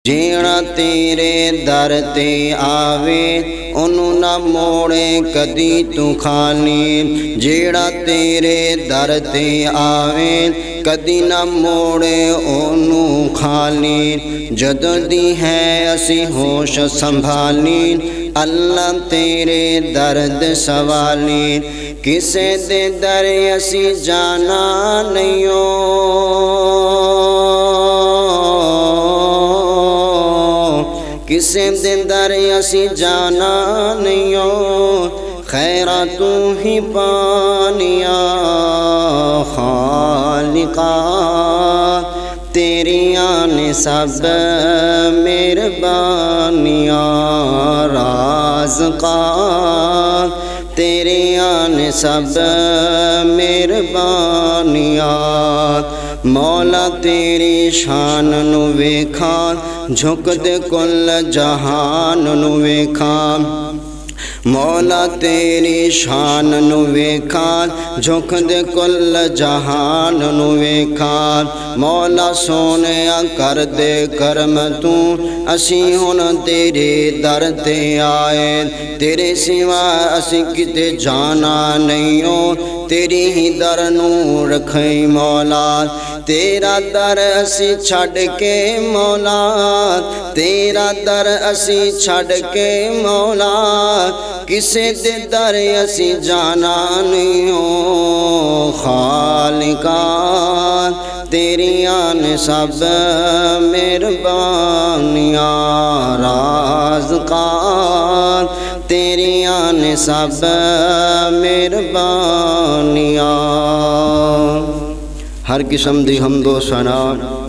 جیڑا تیرے در تے آوے انہوں نہ موڑے کدی تو خالی، جیڑا تیرے در تے آوے کدی نہ موڑے انہوں خالی، جدوں دی ہے اسی ہوش سنبھالی، اللہ تیرے درد سوالی، کسے دے در اسی جانا نہیں ہو، کسے دے در اسی جانا نہیں ہو، خیرہ تو ہی پانیا خالقا، تیری آن سب مہربانیاں رازقا، تیری آن سب مہربانیاں، مولا تیری شان نو ویکھا جھک دے کل جہان نو ویکھا، مولا تیری شان نو ویکھا جھک دے کل جہان نو ویکھا، مولا سونیا کر دے کرم تو اسی ہن تیرے در تے آئے، تیرے سوا اسی کتے جانا نہیں ہو، تیری ہی در نو رکھیں مولا، تیرا در اسی چھڑ کے مولا، تیرا در اسی چھڑ کے مولا، کسے دے در اسی جانا نہیں ہو، خالقا تیری آن سب مہربانیاں رازقا، تیری آن سب مہربانیاں۔ ہر قسم دی حمد و ثنا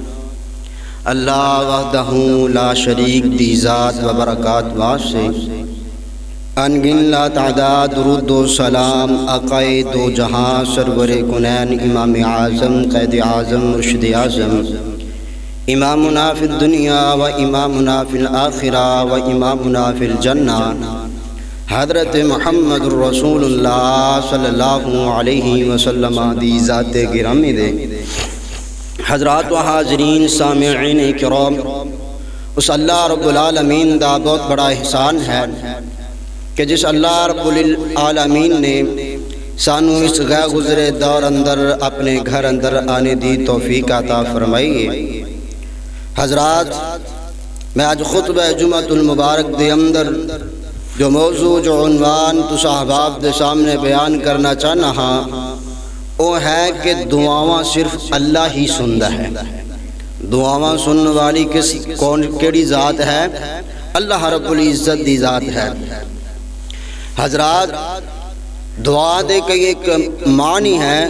اللہ وحدہ لا شریک دی ذات و برکات واسطے، انگن لا تعداد درود و سلام آقائے دو جہاں سرور کنین امام اعظم قائد اعظم مرشد اعظم، امامنا فی الدنیا و امامنا فی الآخرہ و امامنا فی الجنہ، حضرت محمد رسول اللہ صلی اللہ علیہ وسلم دی ذات گرامی دے، حضرات و حاضرین سامعین کرام، اس اللہ رب العالمین دا بہت بڑا احسان ہے کہ جس اللہ رب العالمین نے سانو اس غیر گزرے دور اندر اپنے گھر اندر آنے دی توفیق عطا فرمائی ہے۔ حضرات، میں آج خطبہ جمعۃ المبارک دے اندر جو موضوع جو عنوان تو صحاباب دے سامنے بیان کرنا چاہنا ہاں وہ ہے کہ دعاواں صرف اللہ ہی سندا ہے۔ دعاواں سننے والی کیڑی ذات ہے؟ اللہ رب العزت دی ذات ہے۔ حضرات، دعا دے کئی ایک معنی ہے،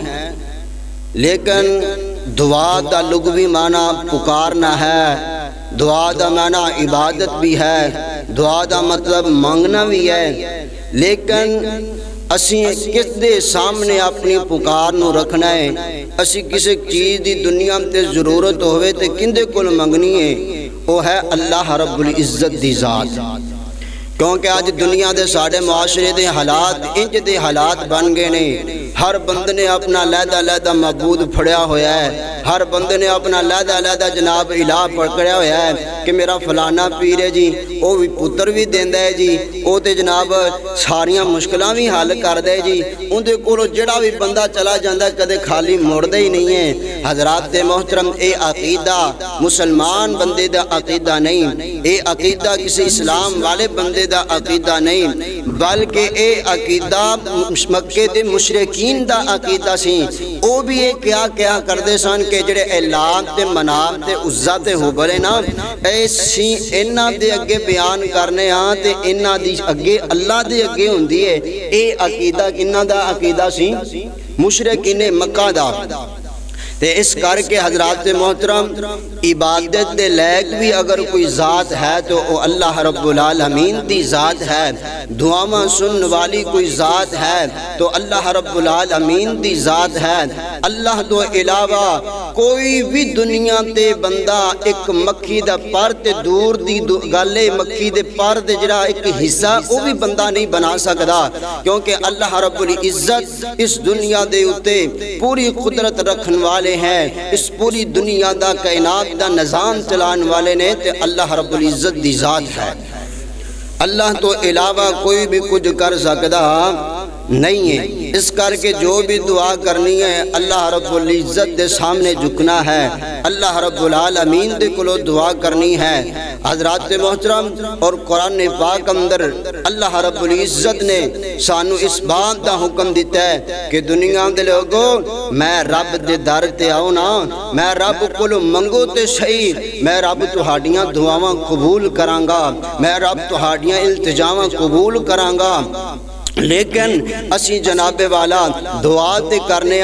لیکن دعا دا لغوی معنی پکارنا ہے، دعا دا معنی عبادت بھی ہے، دعا دا مطلب مانگنا بھی ہے، لیکن اسی کس دے سامنے اپنی پکار نو رکھنا ہے، اسی کسی چیز دی دنیا تے ضرورت ہوئے تے کندے کل منگنی ہے، وہ ہے اللہ رب العزت دی ذات۔ کیونکہ آج دنیا دے ساڑھے معاشرے دے حالات انج دے حالات بن گئے نے، ہر بند نے اپنا لہدہ معبود پھڑیا ہویا ہے، ہر بند نے اپنا لہدہ جناب الہ پکڑیا ہویا ہے کہ میرا فلانا پیر ہے جی، وہ بھی پتر بھی دیندہ ہے جی، وہ تے جناب ساریاں مشکلیں بھی حل کر دے جی، ان دے کولو جڑا بھی بندہ چلا جاندہ کدے خالی موڑدے ہی نہیں ہے۔ حضرات محترم، اے عقیدہ مسلمان بندے دا عقیدہ نہیں، اے عقیدہ کسی اسلام والے بندے دا عقیدہ نہیں، بلکہ اے عقیدہ مکے دے مشرکین دا عقیدہ سی۔ او بھی اے کیا کردے سن کہ جڑے اعلان تے مناب تے عزہ تے ہوبرے نا، ایسی انہاں دے اگے بیان کرنے ہاں تے انہاں دی اگے اللہ دے اگے ہوندی ہے۔ اے عقیدہ کنہاں دا عقیدہ سی؟ مشرکین مکہ دا۔ تے اس کر کے حضرات محترم، عبادت دے لائق بھی اگر کوئی ذات ہے تو وہ اللہ رب العالمین دی ذات ہے، دعاواں سننے والی کوئی ذات ہے تو اللہ رب العالمین دی ذات ہے۔ اللہ تو علاوہ کوئی بھی دنیا تے بندہ ایک مکھی دا پر تے دور دی گالے مکھی دے پر دے جڑا ایک حصہ وہ بھی بندہ نہیں بنا سکدا، کیونکہ اللہ رب العزت اس دنیا دے اتے پوری قدرت رکھن والے ہیں، اس پوری دنیا دا کائنات دا نظام چلان والے نے تے اللہ رب العزت دی ذات ہے۔ اللہ تو علاوہ کوئی بھی کچھ کر سکدا نہیں ہے، اس کر کے جو بھی دعا کرنی ہے اللہ رب العزت دے سامنے جھکنا ہے، اللہ رب العالمین دے کلو دعا کرنی ہے۔ حضرات محترم، اور قرآن پاک اندر اللہ رب العزت نے سانو اس بات دا حکم دیتا ہے کہ دنیا دے لوگو میں رب دے در تے آؤ نا، میں رب کلو منگو تے صحیح، میں رب تہاڈیاں دعاواں قبول کرانگا، میں رب تہاڈیاں التجاواں قبول کرانگا۔ لیکن اسی جناب والا دعا تے کرنے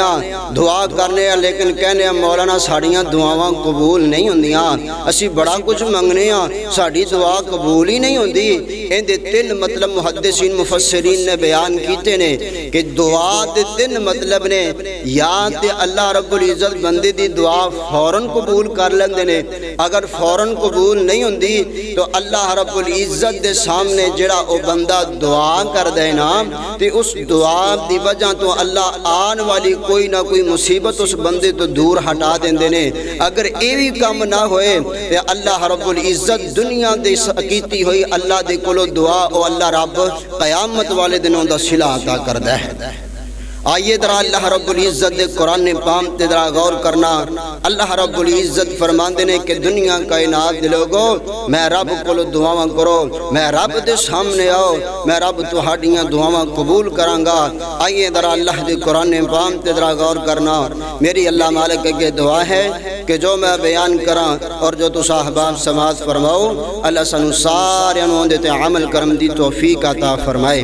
لیکن کہنے مولانا ساڑیاں دعاواں قبول نہیں ہوندیاں، اسی بڑا کچھ منگنے ساڑی دعا قبول ہی نہیں ہوندی۔ اندے تین مطلب محدثین مفسرین نے بیان کیتے نے کہ دعا دے تین مطلب نے، یا تے اللہ رب العزت بندے دی دعا فوراً قبول کر لیندے نے، اگر فوراً قبول نہیں ہوندی تو اللہ رب العزت دے سامنے جڑا او بندہ دعا کر دے نا تے اس دعا دی وجہ تو اللہ آن والی کوئی نہ کوئی مصیبت اس بندے تو دور ہٹا دیندے نے۔ اگر ایوی کم نہ ہوئے تے اللہ رب العزت دنیا دے سکیتی ہوئی اللہ دے کلو دعا او اللہ رب قیامت والے دنوں دا صلہ عطا کردہ ہے۔ آئیے درہ اللہ رب العزت دے قرآن پاک تے درہ غور کرنا، اللہ رب العزت فرماندے نے کہ دنیا کائنات دے لوگو میں رب کولو دعاواں کرو، میں رب دے سامنے آؤ، میں رب تہاڈیاں دعاواں قبول کرانگا۔ آئیے درہ اللہ دے قرآن پاک تے درہ غور کرنا، میری اللہ مالک کے دعا ہے کہ جو میں بیان کراں اور جو تو صاحبان سماعت فرماؤ، اللہ سنو سارے انہوں دیتے عمل کرم دی توفیق عطا فرمائے۔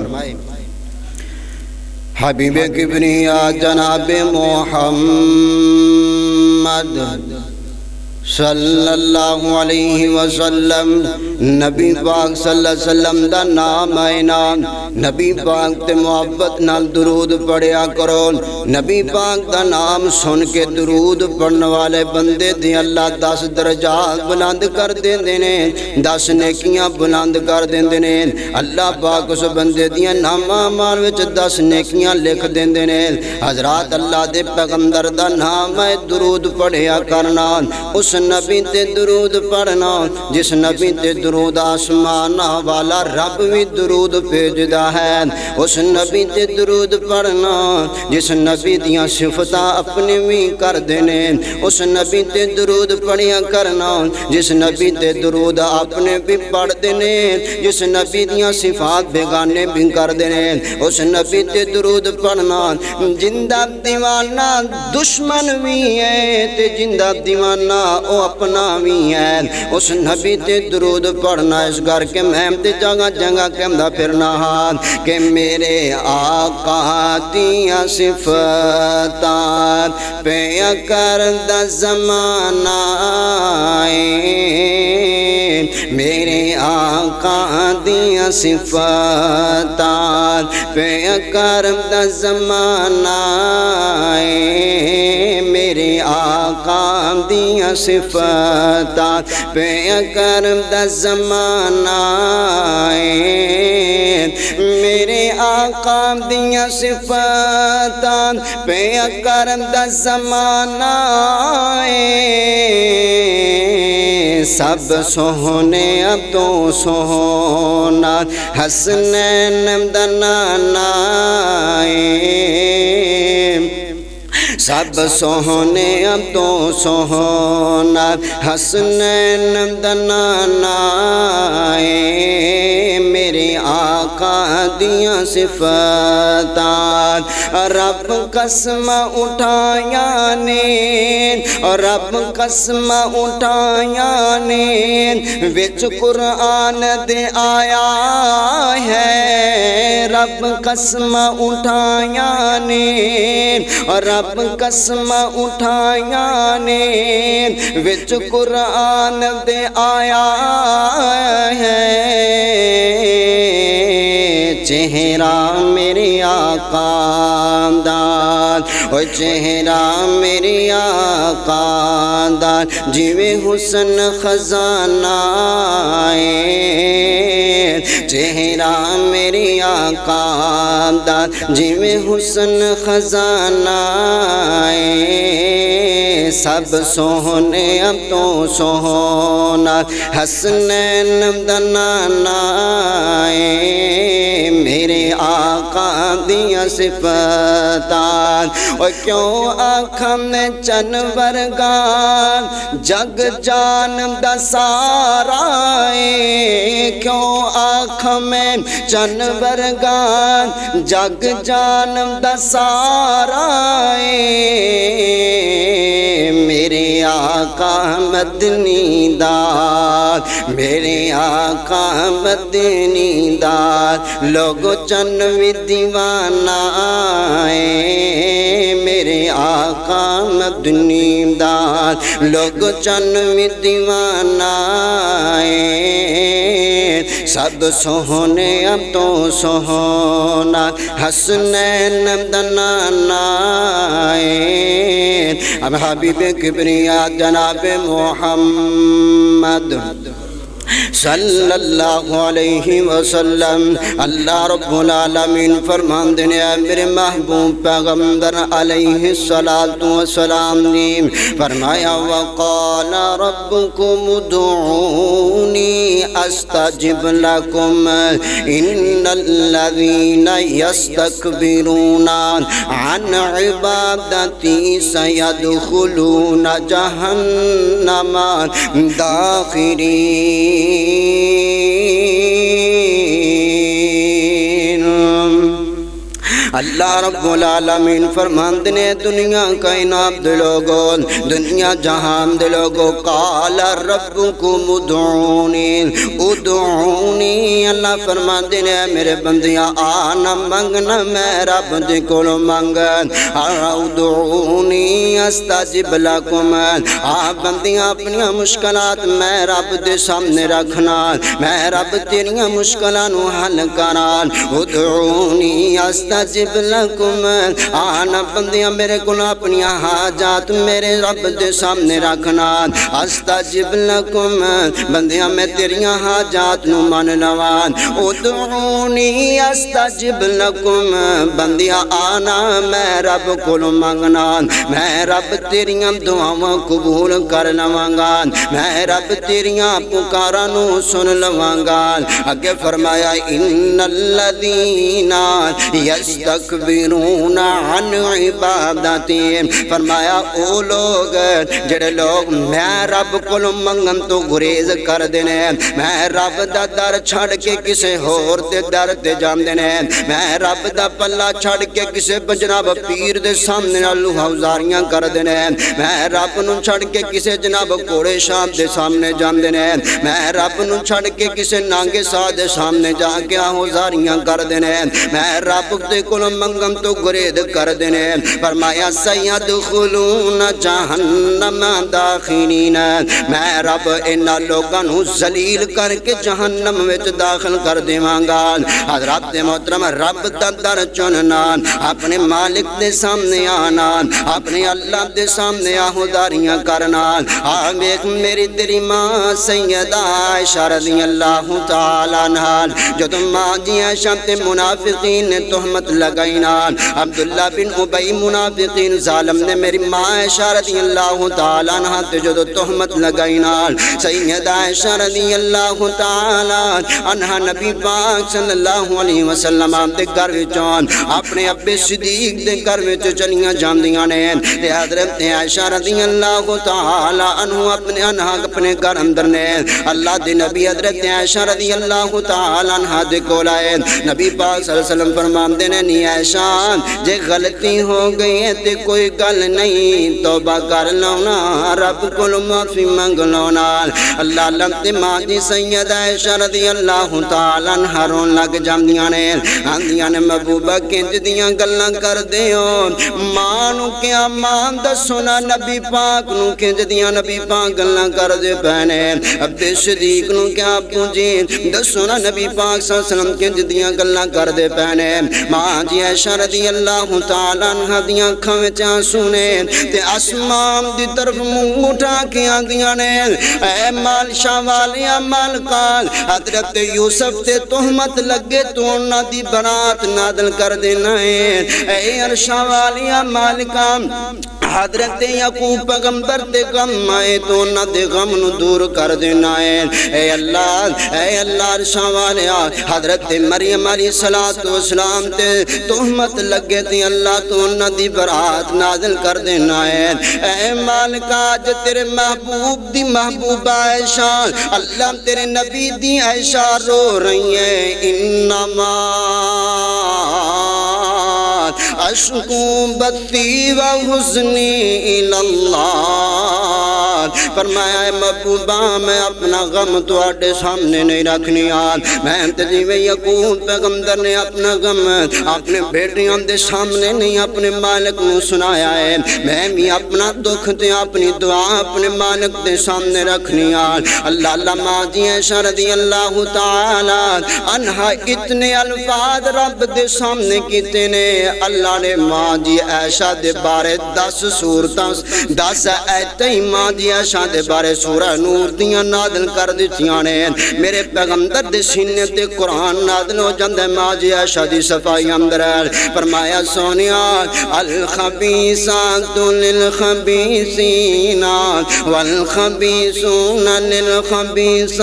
حبیب کبریا جناب محمد صلی اللہ علیہ وسلم، نبی پاک صلی اللہ علیہ وسلم دا نام آئینا، نبی پاک تے محبت نال درود پڑھیا کرو، نبی پاک دا نام سن کے درود پڑھنے والے بندے دی اللہ 10 درجات بلند کر دیندے نے، 10 نیکیاں بلند کر دیندے نے، اللہ پاک اس بندے دیاں نامہ مال وچ 10 نیکیاں لکھ دیندے نے۔ حضرات اللہ دے پیغمبر دا نام ہے درود پڑھیا کرنا، اس نبی تے درود پڑھنا جس نبی تے درود آسمان والا رب بھی درود بھیجدا ہے، اس نبی تے درود پڑھنا جس نبی دیاں صفتاں اپنی بھی کر دینے، اس نبی تے درود پڑھیا کرنا جس نبی تے درود اپنے بھی پڑھ دینے، جس نبی دیاں صفات بیگانے بھی کر دینے، اس نبی تے درود پڑھنا جندہ دیوانہ دشمن بھی ہے تے جندہ دیوانہ او اپنا بھی ہے، اس نبی تے درود پڑھنا اس گھر کے مہم تے جگہ جگہ کہندہ پھرنا کہ میرے آقا دیاں صفتاں پہ کردہ زمانہ میرے آقا دیاں صفتاں پہ کردہ زمانہ میرے آقا دیاں صفتاں پہ کرم دا زمانہ میرے آقا دیاں صفتاں پہ کرم دا زمانہ سب سوہنے اب تو سوہنا حسنین دا نانا سب سوہنے اب تو سوہنا حسنین دا نانا میرے آقا دیاں صفتاں رب قسم اٹھایا نے رب قسم اٹھایا نے وچ قرآن دے آیا ہے رب قسم اٹھایا نے رب قسم اٹھایا نے وچ قرآن دے آیا ہے چہرہ میرے آقا دا او چہرہ میرے آقا دا جویں حسن خزانہ چہرہ میرے آقا دا جویں حسن خزانہ سب سونے اب تو سونا حسنین دا نانا میرے آقا دیا صفتان اور کیوں آنکھاں میں چن ورگان جگ جان دا سارا کیوں آنکھاں میں چن ورگان جگ جان دا سارا میرے آقا مدنی داد میرے آقا مدنی داد لوگو چنوی دیوانہ میرے آقا مدنی داد لوگو چنوی دیوانہ سب سونے اب تو سونا حسنین دا نانا اب حبیب کبریا جناب محمد صلی اللہ علیہ وسلم اللہ رب العالمین فرمان دینے میرے محبوب پیغمبر علیہ السلام نے فرمایا وقال ربکم ادعونی استجب لکم ان الذین یستکبرون عن عبادتی سیدخلون جہنم داخرین اللہ رب العالمین فرماندے نے دنیا کائنات دے لوگوں دنیا جہان دے لوگوں قال ربکم ادعونی ادعونی اللہ فرماندے نے میرے بندیاں آنا منگنا میں رب دے کولو منگن ادعونی استجب لکم آپ بندیاں اپنی مشکلات میں رب دے سامنے رکھنا میں رب تیریاں مشکلانو حل کران ادعونی استجب لکم آنا بندیاں میرے کو اپنی حاجات میرے رب دے سامنے رکھنا استجب لکم بندیاں میں تیریاں حاجات نو من لوان ادعونی استجب لکم بندیاں آنا میں رب کو منگنا میں رب تیریاں دعاواں قبول کر لوانگا میں رب تیریاں پکارا نو سن لوانگا اگے فرمایا ان الذین یستکبرون عن عبادتی فرمایا او لوگ جڑے لوگ میں رب کو منگن تو گریز کر دینے میں رب دا در چھڑ کے کسے ہور تے در تے جام دینے میں رب دا پلہ چھڑ کے کسے جناب پیر دے سامنے اللہ اوزاریاں کر دینے میں رب نو چھڑ کے کسے جناب کوڑے شام دے سامنے جام دینے میں رب نو چھڑ کے کسے نانگے سا دے سامنے جا کے اوزاریاں کر دینے میں رب دے کلو منگم تو گرید کر دینے فرمایا سیدخلون جہنم داخلین میں رب انہا لوگانو ذلیل کر کے جہنم وچ داخل کر دیوانگا حضرات محترم رب در چننا اپنے مالک دے سامنے آنا اپنے اللہ دے سامنے آہداریاں کرنا آمیک میری تیری ماں سیدہ عائشہ رضی اللہ تعالیٰ عنہ جو تم ماں جی عائشہ تے منافقین نے تہمت لگائینا عبداللہ بن ابی منافقین ظالم نے میری ماں عائشہ رضی اللہ تعالیٰ عنہ تے جو تہمت لگائینا سیدہ عائشہ رضی اللہ تعالیٰ عنہ نبی پاک صلی اللہ علیہ وسلم دے گھر وچوں اپنے ابے صدیق دے گھر وچ چلیاں جاندیاں نے تے حضرت عائشہ رضی اللہ تعالیٰ عنہ اپنے گھر اندر نے اللہ دے نبی حضرت عائشہ رضی اللہ تعالیٰ عنہ دے کولائے نبی پاک صلی اللہ علیہ وسلم فرماندے نے نی عائشہ جے غلطی ہو گئی ہے تے کوئی گل نہیں توبہ کر لونا رب کو معافی منگ لونا اللہ لمتے ماں جی سیدہ عائشہ رضی اللہ تعالیٰ عنہ رون لگ جاندیاں نے آندیاں نے محبوبہ کنج دیاں گلاں کر دیو مانو کیا مان دسونا نبی پاک نو کنج دیاں نبی پاک گلاں کر دے پہنے عبد صدیق نو کیا پونجی دسونا نبی پاک صلی اللہ علیہ وسلم کنج دیاں گلاں کر دے پہنے ماں جی عائشہ رضی اللہ تعالیٰ عنہ دیاں اکھاں وچ آنسو نے تے آسمان دی طرف منہ اٹھا کے آندیاں نے اے مال شاہ والیاں مالکان حضرت یوسف تے تہمت لگے تو انہاں دی برات نازل کر دینا ہے اے عرشاں والیاں مالکان حضرت یعقوب پیغمبر تے غم آئے تو انہاں دے غم نو دور کر دینا ہے اے اللہ عرشاں والیا حضرت مریم علیہ السلام تے تہمت لگے تے اللہ تو انہاں دی برات نازل کر دینا ہے اے مالکا جو تیرے محبوب دی محبوب عائشہ اللہ تیرے نبی دی عائشہ رو رہی ہے انما اشکو بثی و حزنی الاللہ فرمایا اے محبوبہ میں اپنا غم تو آٹے سامنے نہیں رکھنی آج میں تجیب یعقوب پیغمبر نے اپنا غم اپنے بیٹیاں دے سامنے نہیں اپنے مالک نے سنایا ہے میں بھی اپنا دکھ تے اپنی دعا اپنے مالک دے سامنے رکھنی آج اللہ ماضی عائشہ رضی اللہ تعالیٰ عنہ اتنے الفاظ رب دے سامنے کیتے نے اللہ نے ماضی عائشہ دے بارے 10 سورتاں 10 ایتیں ماضی عائشہ دے بارے سورہ نور دیاں نازل کر دیتیاں نے میرے پیغمبر دے سینے تے قرآن نازل ہو جاندے ماضی عائشہ دی صفائی اندر فرمایا سونیا الخبیثات للخبیثین والخبیثون للخبیثات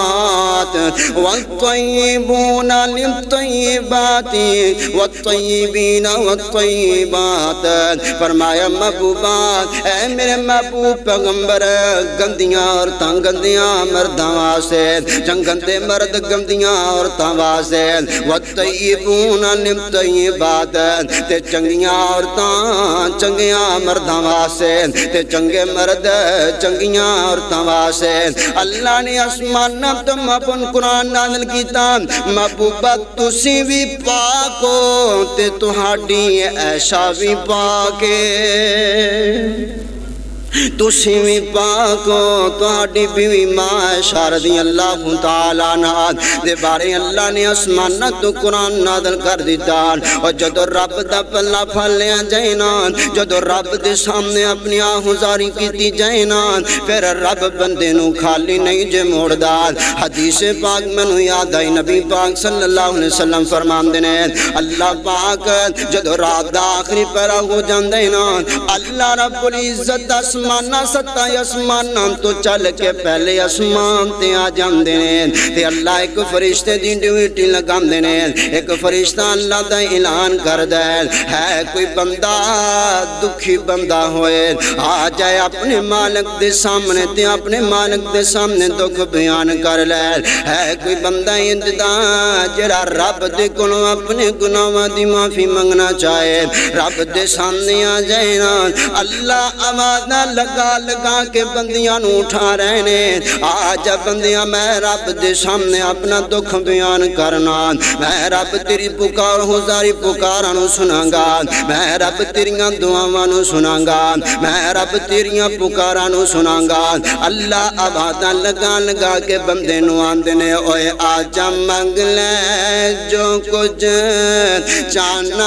والطیبون للطیبات والطیبین والطیبات فرمایا محبوبات اے میرے محبوب پیغمبر گندیاں عورتاں گندیاں مرداں واسطے گندے مرد گندیاں عورتاں واسطے والطیبون للطیبات تے چنگیاں عورتاں چنگیاں مرداں واسطے تے چنگے مرد چنگیاں عورتاں واسطے اللہ نے آسمان تو اپن قرآن نازل کیتا محبوبہ تسی بھی پاکو تے تہاڈی عائشہ بھی پاکے تسی بھی پاکو تہاڈی بیوی ماں عائشہ رضی اللہ تعالیٰ عنہ دے بارے اللہ نے آسمان تو قرآن نازل کر دیتا اور جدو رب دا پلہ پھلیا جائنا جدو رب دے سامنے اپنی آہزاری کیتی جائنا پھر رب بندے نو خالی نہیں جے موڑ داد حدیث پاک منو یاد آئی نبی پاک صلی اللہ علیہ وسلم فرمان دینے اللہ پاک جدو رات دا آخری پیرا ہو جاندینا اللہ رب العزت اسمانہ ستائی اسمانہ تو چل کے پہلے اسمان تے آ جاندے نے تے اللہ ایک فرشتے دی ڈیوٹی لگام دے نے ایک فرشتہ اللہ دا اعلان کر دے ہے کوئی بندہ دکھی بندہ ہوئے آ جائے اپنے مالک دے سامنے تے اپنے مالک دے سامنے دکھ بیان کر لے ہے کوئی بندہ انتدا جڑا رب دے کلوں اپنے گناہاں دی معافی منگنا چاہے رب دے سامنے آ جائے نا اللہ آواز لگا لگا کے بندیاں نو اٹھا رہے نے آج بندیاں میں رب دے سامنے اپنا دکھ بیان کرنا میں رب تیری پکار ہزاری پکاراں نو سناں گا میں رب تیریاں دعاواں نو سناں گا میں رب تیریاں پکاراں نو سناں گا اللہ آوازاں لگا لگا کے بندے نو آندے نے اوئے آجا منگ لے جو کچھ چاہنا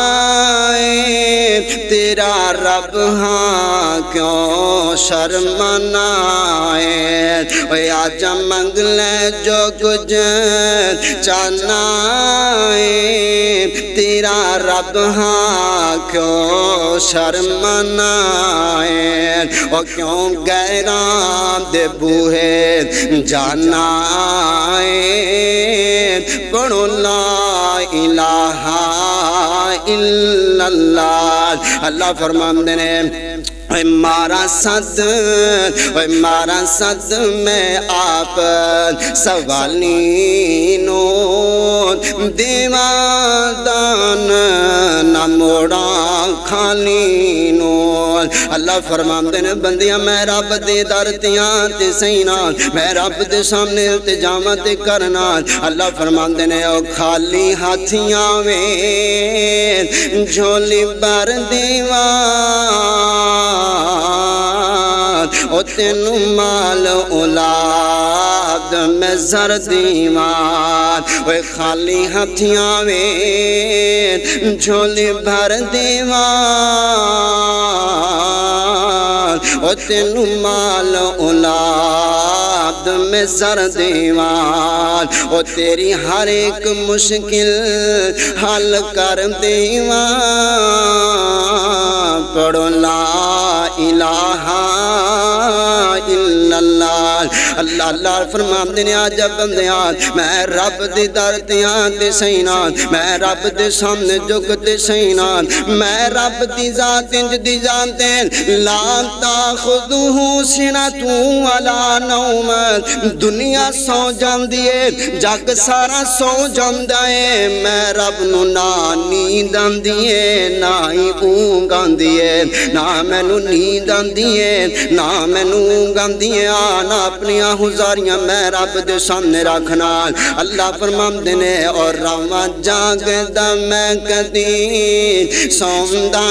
ہے تیرا رب ہاں کیوں شرمنا ہے اوے آجا منگ لے جو کچھ چاہنا ہے تیرا رب ہاں کیوں شرمنا ہے او کیوں غیران دے بوہے جانا ہے پڑھو لا الہ الا اللہ اللہ فرمان دینے مارا صد میں آپ سوالی نو دیوان دان نہ موڑا خالی نو اللہ فرمان دینے بندیاں میں رب دے دارتیاں تے سینا میں رب دے سامنے التجامہ تے کرنا اللہ فرمان دینے او خالی ہاتھیاں میں جھولی بار دیوان او تینو مال اولاد میں زر دیوان اوے خالی ہتھیاں وین جھولی بھر دیوان او تینو مال اولاد میں زر دیوان او تیری ہر ایک مشکل حل کر دیوان پڑھو لا الہ الا اللہ اللہ اللہ فرمان دینے آجا بندیاں میں رب دی در دیاں دے سینان میں رب دے سامنے جگ دے سینان میں رب دی ذات انج دی جانتیں لا تاخذہ سنتو ولا نوم دنیا سو جان دیے جگ سارا سو جان دائے میں رب نو نا نیندان دیے نا ہی اونگان دیے نا میں نو نیندان دیے نا میں نو اونگان دیے آنا اپنی آہوزاریاں میں رب دے سامنے رکھنا اللہ فرمان دینے اور رواں جاگ دا میں کدی سوندہ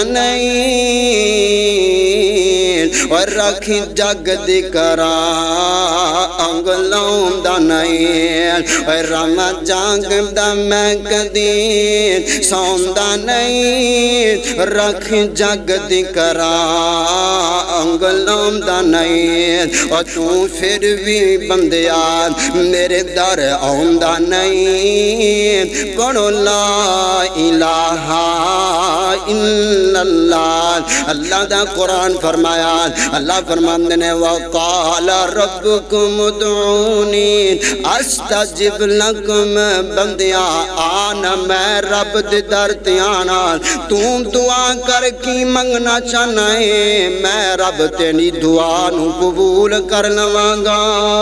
نہیں اور رکھی جگ دی کرا انگلوں دا نہیں اور رواں جاگ دا میں کدی سوندہ نہیں رکھی جگ دی کرا انگلوں دا نہیں اور تو پھر بھی بندیان میرے در آؤندہ نہیں پڑھو لا الہ الا اللہ اللہ دا قرآن فرمایا اللہ فرمان دینے وقال ربکم ادعونی استجب لکم بندیاں آنا میں رب دے در تیانا تم دعا کر کی منگنا چاہنا ہے میں رب تیری دعا نو قبول کر لواں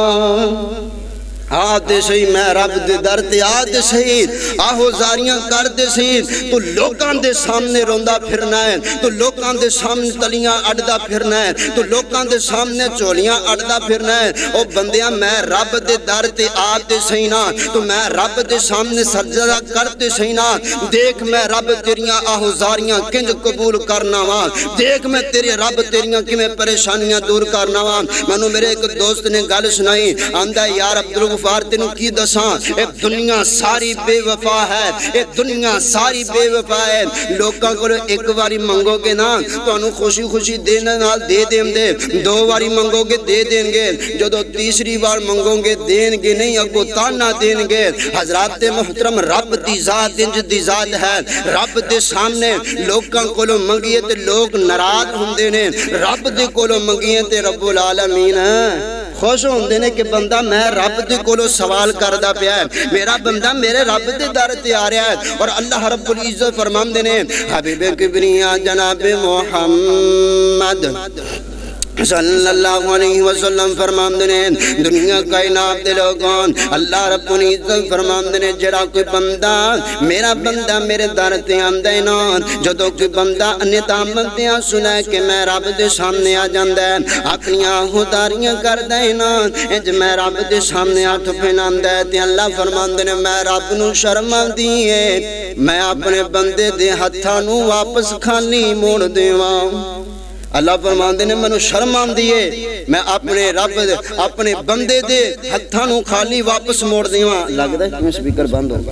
آتے صحیح میں رب دے در تے آتے صحیح آہو زاریاں کر دے صحیح تو لوکاں دے سامنے روندہ پھرنا ہے تو لوکاں دے سامنے تلیاں اڑدہ پھرنا ہے تو لوکاں دے سامنے چولیاں اڑدہ پھرنا ہے او بندیاں میں رب دے در تے آتے صحیح نا تو میں رب دے سامنے سجدہ کرتے صحیح نا دیکھ میں رب تیریاں آہو زاریاں کنج قبول کرنا وہاں دیکھ میں تیرے رب تیریاں کی میں پریشانیاں دور کرنا وہاں منو میرے ایک دوست نے گل سنائی آندہ یار عبدالغفار تینوں کی دساں اے دنیا ساری بے وفا ہے اے دنیا ساری بے وفا ہے لوکاں کو ایک واری منگو گے نا تو انہوں خوشی خوشی دینا نال دے دیں دے دو واری منگو گے دے دیں گے جو دو تیسری وار منگو گے دیں گے نہیں اگو تانا دیں گے حضرات محترم رب دی ذات انج دی ذات ہے رب دے سامنے لوکاں کو منگیے تے لوگ ناراض ہوندے نے رب دے کو منگیے تے رب العالمین خوش ہوندے نے کہ بندہ میں رب دے کو سوال کردہ پیا ہے میرا بندہ میرے رب دے در تے آ رہا ہے اور اللہ رب العزت فرمان دینے حبیب کبریاں جناب محمد صلی اللہ علیہ وسلم فرمان دینے دنیا کائنات دے لوگوں اللہ رب العزت فرمان دینے جڑا کوئی بندہ میرا بندہ میرے در تے آندے نا جدو کوئی بندہ انتامت دیا سنے کہ میں رب دے سامنے آ جاندے اپنی آہوداریاں کر دے نا انج میں رب دے سامنے آٹھ پھینان دے تے اللہ فرمان دینے میں رب نو شرم دیئے میں اپنے بندے دے ہتھانو واپس خالی موڑ دیواں اللہ فرمان دینے منو شرم آن دیئے میں اپنے رب اپنے بندے دے ہتھانو خالی واپس موڑ دیواں لگ دے کہ میں سپیکر بند ہوں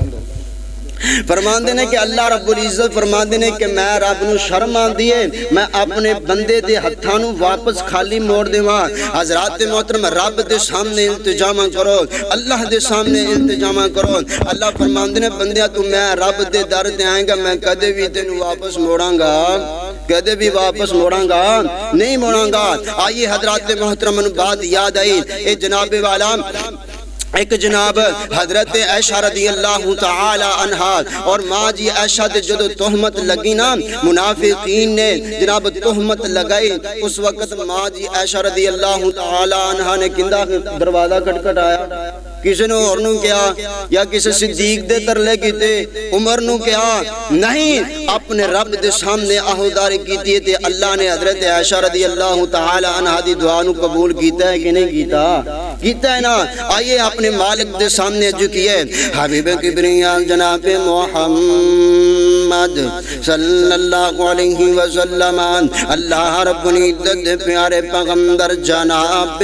فرمان دینے کہ اللہ رب العزت فرمان دینے کہ میں رب نو شرم آن دیئے میں اپنے بندے دے ہتھانو واپس خالی موڑ دیواں حضرات محترم رب دے سامنے التجامہ کرو اللہ دے سامنے التجامہ کرو اللہ فرمان دینے بندیاں تو میں رب دے در دے آئیں گا میں کدے بھی تینو واپس موڑاں گا کدے بھی واپس موڑاں گا نہیں موڑاں گا آئیے حضرات محترم بات یاد آئی اے جناب والا ایک جناب حضرت عائشہ رضی اللہ تعالی عنہ اور ماں جی عائشہ دے جدو تہمت لگی نا منافقین نے جناب تہمت لگائی اس وقت ماں جی عائشہ رضی اللہ تعالی عنہ نے کندہ دروازہ کٹ آیا کسی نے اور نو کیا یا کسی صدیق دے ترلے کی تے عمر نو کیا نہیں اپنے رب دے سامنے آہوداری کیتی تے اللہ نے حضرت عائشہ رضی اللہ تعالی عنہ دی دعا نو قبول کیتا ہے کہ نہیں کیتا ہے نا آئیے اپنے مالک دے سامنے جو کیے حبیب کبریاں جناب محمد صلی اللہ علیہ وسلم اللہ رب العزت دے پیارے پیغمبر جناب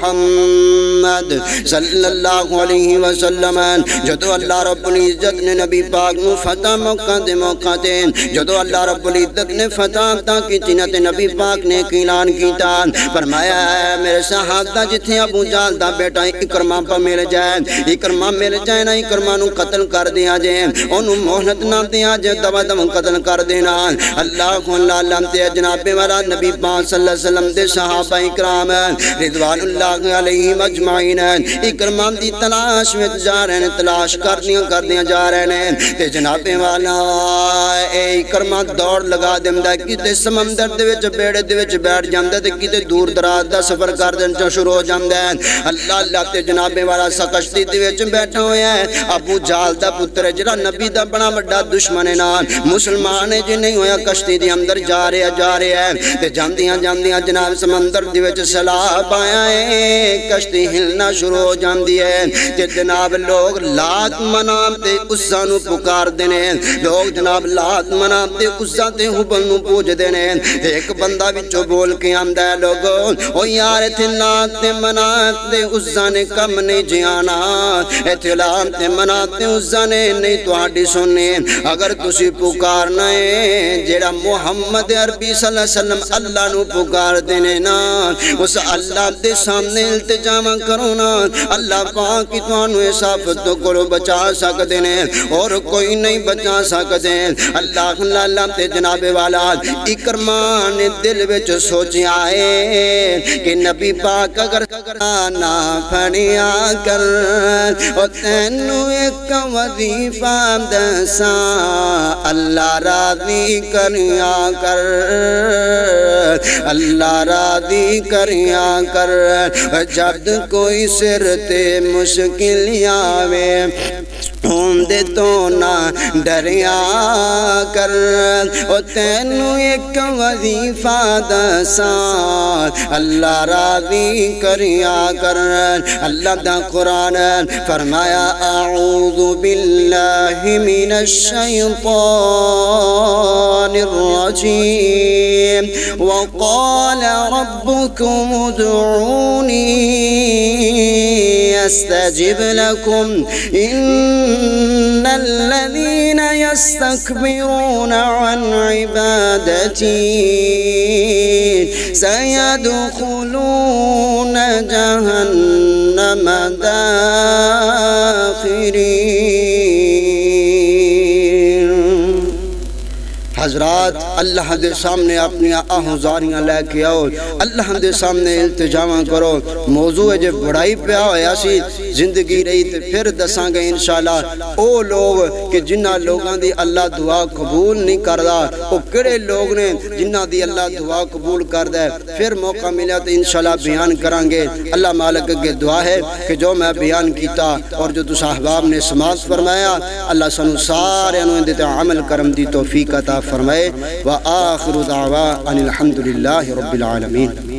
محمد صلی اللہ علیہ وسلم جدو اللہ رب العزت نے نبی پاک نو فتح موقع دے موقع دے جدو اللہ رب العزت نے فتح تا کی جنت نبی پاک نے اعلان کیتا فرمایا ہے میرے صحابہ جتھے ابو جہل دا بیٹا اکرمہ پہ مل جائے اکرمہ مل جائے نا اکرمہ نو قتل کر دیا جائے انہوں مہلت نہ دیا جائے دوا دم قتل کر دینا اللہ کو اللہ لامتے جناب والا نبی پاک صلی اللہ علیہ وسلم دے صحابہ اکرام رضوان اللہ علیہ مجمعین اکرمہ دی تلاش میں جا رہے ہیں تلاش کر دیا جا رہے ہیں تے جناب والا اے اکرمہ دوڑ لگا دیمدہ کتے سمندر دے وچ بیڑے دے وچ بیٹھ جاندہ تے کتے دور دراز دا سفر کر دیں شروع ہو جاندہ اللہ اللہ تے جناب والا سکشتی دے وچ بیٹھا ہویا ہے ابو جہل دا پتر جڑا نبی دا بڑا بڑا دشمن ہے نا مسلمان جی نہیں ہویا کشتی دی اندر جا رہے ہیں تے جاندیاں جناب سمندر دی وچ سیلاب آیا ہے کشتی ہلنا شروع ہو جاندی ہے تے جناب لوگ لات منام تے عزا نو پکار دینے لوگ جناب لات منام تے عزا تے حبل نو پوج دینے ایک بندہ بچو بول کے آمدہ ہے لوگوں او یار تھے لات تے منات تے عزا نے کم نہیں جیانا ایتھے لات تے منات تے عزا نے نہیں تو آڈی سننے اگر تسی پکارنا ہے جیڑا محمد عربی صلی اللہ علیہ وسلم اللہ نو پکار دینے نا اس اللہ دے سامنے التجامہ کرو نا اللہ پاک کی توانو اصافت کو بچا سک دینے اور کوئی نہیں بچا سک دیں اللہ تے جناب والا اکرمان دل وچ سوچ آئے کہ نبی پاک اگر نہ پڑیا کر او تینو ایک وظیفہ دسا اللہ راضی کریا کر اللہ راضی کریا کر جب کوئی سر تے مشکل آوے دے تو نہ ڈریا کر او تینو ایک وظیفہ دسا اللہ راضی کریا کر اللہ دا قرآن فرمایا اعوذ باللہ من الشیطان الرجیم وقال ربکم ادعونی استجب لکم ان الذين يستكبرون عن عبادتي سيدخلون جهنم داخرين حضرات اللہ دے سامنے اپنی آہزاریاں لے کے آؤ اللہ دے سامنے التجامہ کرو موضوع ہے جو بڑائی پہ آیا سی زندگی رہی تے پھر دساں گے انشاءاللہ او لوگ کہ جنہ لوگاں دی اللہ دعا قبول نہیں کردہ او کڑے لوگ نے جنہ دی اللہ دعا قبول کردہ پھر موقع ملا تو انشاءاللہ بیان کریں گے اللہ مالک کے دعا ہے کہ جو میں بیان کیتا اور جو تو صاحباب نے سماعت فرمایا اللہ سنو سارے انہوں دیتے عمل کرم دی توفیق عطا فرمائے وآخر دعوا ان الحمدللہ رب العالمین